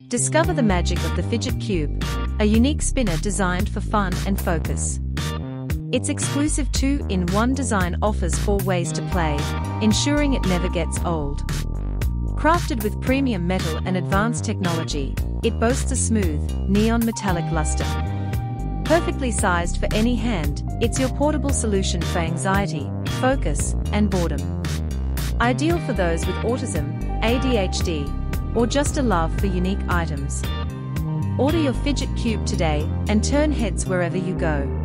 Discover the magic of the Fidget Cube, a unique spinner designed for fun and focus. Its exclusive 2-in-1 design offers 4 ways to play, ensuring it never gets old. Crafted with premium metal and advanced technology, it boasts a smooth, neon metallic luster. Perfectly sized for any hand, it's your portable solution for anxiety, focus, and boredom. Ideal for those with autism, ADHD, or just a love for unique items. Order your Fidget Cube today and turn heads wherever you go.